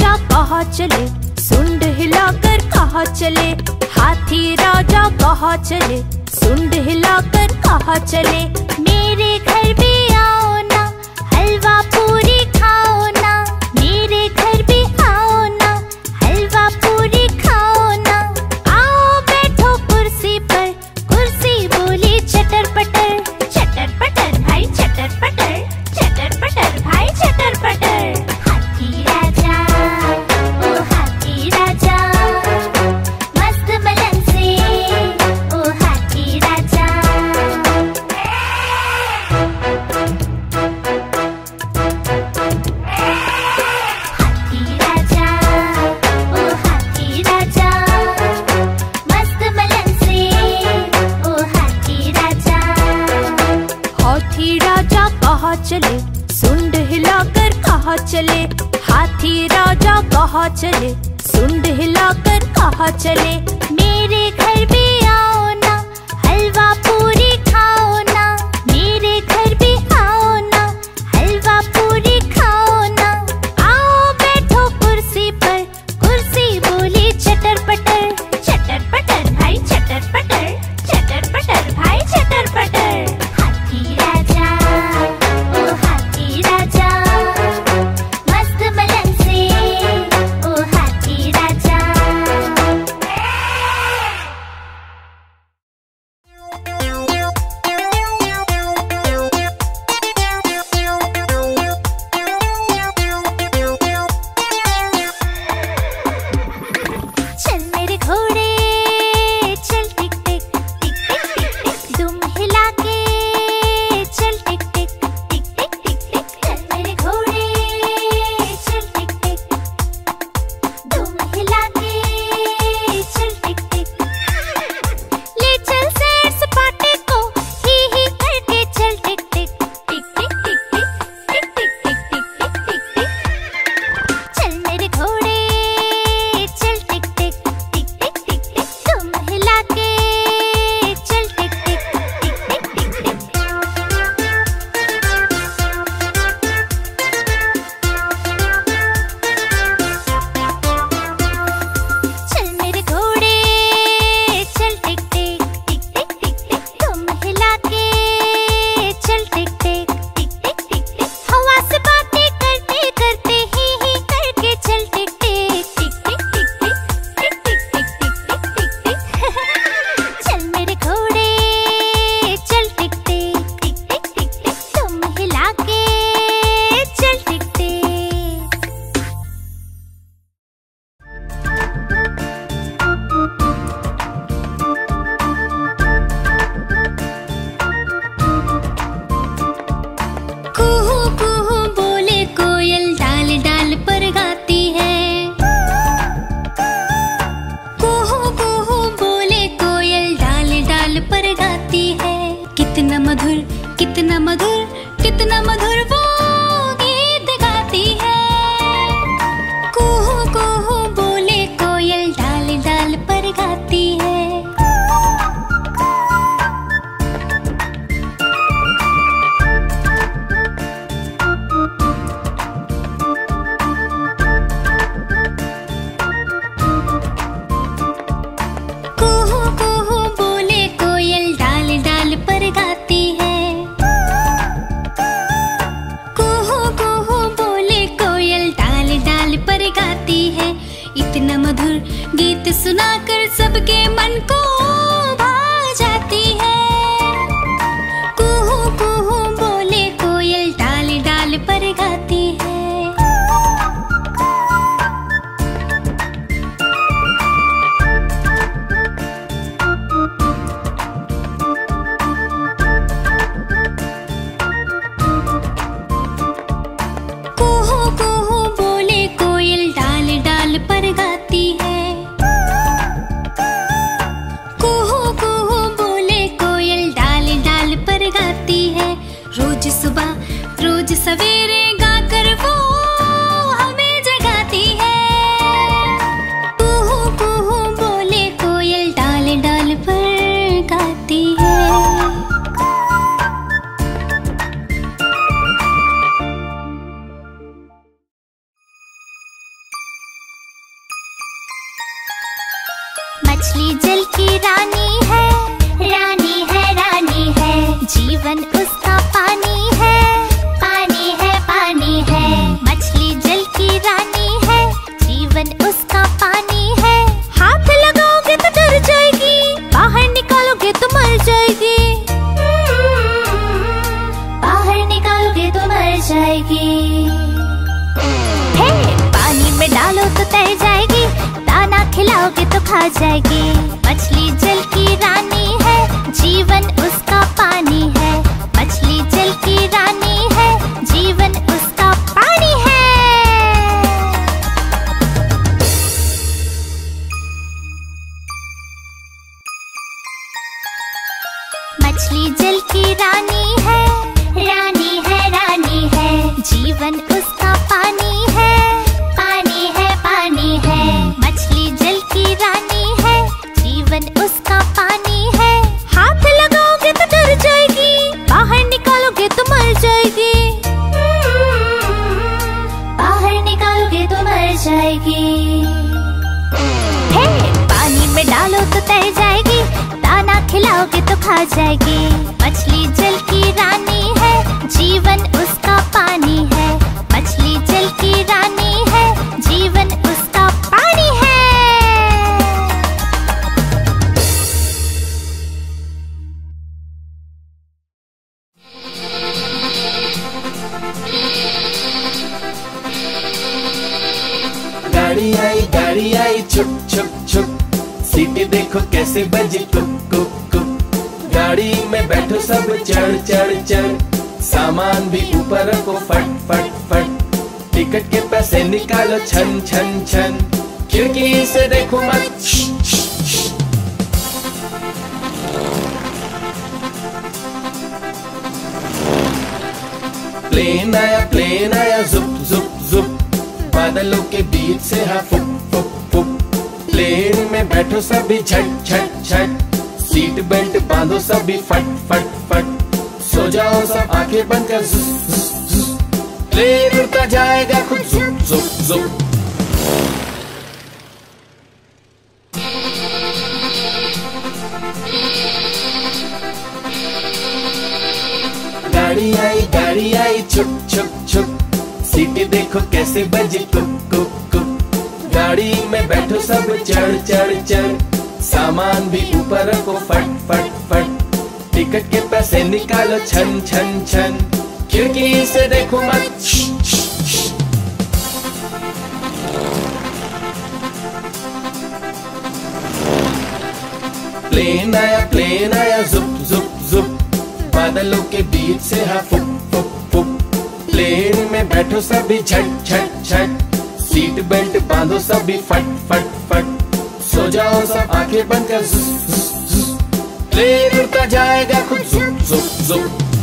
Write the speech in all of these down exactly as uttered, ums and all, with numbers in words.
राजा कहाँ चले, सुंड हिलाकर कहाँ चले। हाथी राजा कहाँ चले, सुंड हिलाकर कहाँ चले। मेरे घर भी आओ ना, हलवा पूरी खाओ ना। मेरे घर भी आओ ना, हलवा पूरी खाओ ना। आओ बैठो कुर्सी पर, कुर्सी बोली चटर पटर। चटर पटर भाई चटर पटर, चटर पटर भाई चटर पटर। हाथी राजा ओ हाथी राजा, मस्त बलन से ओ हाथी राजा। हाथी राजा ओ हाथी राजा, मस्त बलन से ओ हाथी राजा। हाथी राजा कहाँ चले, सुंड हिलाकर कहाँ चले। हाथी राजा कहाँ चले, सुंड हिलाकर कहाँ चले। मेरे घर भी आओ ना, हलवा पूरी खाओ ना। मेरे घर भी आओ ना, हलवा पूरी खाओ ना। आओ बैठो कुर्सी पर, कुर्सी बोली चटर पटर। चटर पटर भाई चटर पटर, चटर पटर भाई चटर पटर। हाथी राजा ओ हाथी राजा, मस्त बलन से ओ हाथी राजा। मछली जल की रानी है, रानी है रानी है। जीवन उसका पानी है, पानी है पानी है। मछली जल की रानी है, जीवन उसका पानी है। हाथ लगाओगे तो डर जाएगी, बाहर निकालोगे तो मर जाएगी। बाहर निकालोगे तो मर जाएगी। हे, पानी में डालो तो तैर जाएगी, दाना खिलाओगे तो खा जाएगी। मछली जल की रानी है, जीवन उसका पानी है। मछली जल की रानी है, जीवन उसका पानी है। मछली जल की रानी है, रानी है रानी है। जीवन उसका पानी है, पानी है पानी है। मछली जल की रानी है, जीवन उसका पानी है। हाथ लगाओगे तो डर जाएगी, बाहर निकालोगे तो मर जाएगी। बाहर निकालोगे तो मर जाएगी। हे, पानी में डालो तो तैर जाएगी, दाना खिलाओगे तो खा जाएगी। मछली जल की रानी है, जीवन उसका पानी है। मछली जल की रानी है, जीवन उसका पानी है। गाड़ी आई गाड़ी आई छुप छुप छुप, सीटी देखो कैसे बजी कुप कुप कुप। गाड़ी में बैठो सब चढ़ चढ़ चढ़, सामान भी ऊपर रखो फट फट फट। टिकट के पैसे निकालो छन छन छन, खिड़की से देखो मत। प्लेन आया प्लेन आया जुप जुप जुप, बादलों के बीच से हाँ फुक फुक फुक। प्लेन में बैठो सभी झट झट झट, सीट बेल्ट बांधो सभी फट फट फट। सो जाओ सब आंखें बंद कर, जुप जुप जुप। प्लेन उड़ता जाएगा खुद जुप जुप जुप। गाड़ी आई गाड़ी आई छुप छुप छुप, सीटी देखो कैसे बजी कुप कुप कुप। गाड़ी में बैठो सब चढ़ चढ़ चढ़, सामान भी ऊपर रखो फट फट फट। टिकट के पैसे निकालो छन छन छन, खिड़की से देखो मत। प्लेन आया प्लेन आया जुप जुप जुप, बादलों के बीच से हाँ फुक फुक फुक। प्लेन में बैठो सभी झट झट झट, सीट बेल्ट बांधो सभी फट फट फट। सो जाओ सब आंखें बंद कर, जुप जुप जुप। प्लेन उड़ता जाएगा खुद जुप जुप जुप।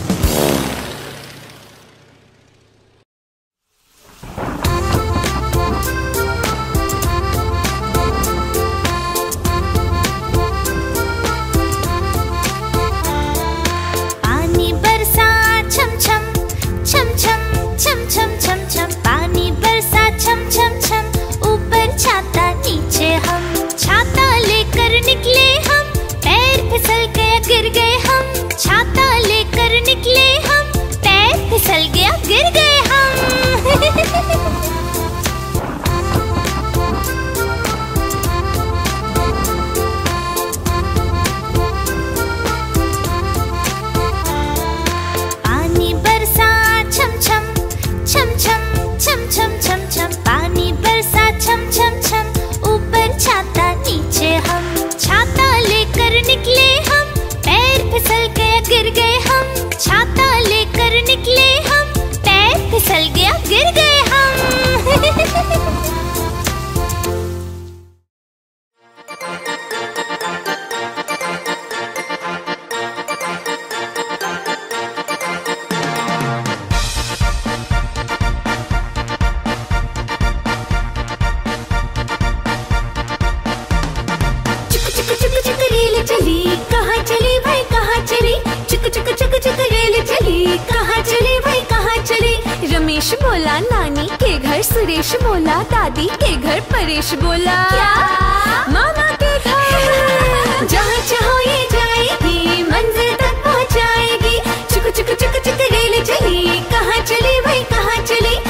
रमेश बोला नानी के घर, सुरेश बोला दादी के घर, परेश बोला क्या? मामा के घर। जहाँ चाहो ये जाएगी, मंजिल तक पहुँचाएगी। चुक चुक चुक चुक रेल चली, कहाँ चली भाई कहाँ चली।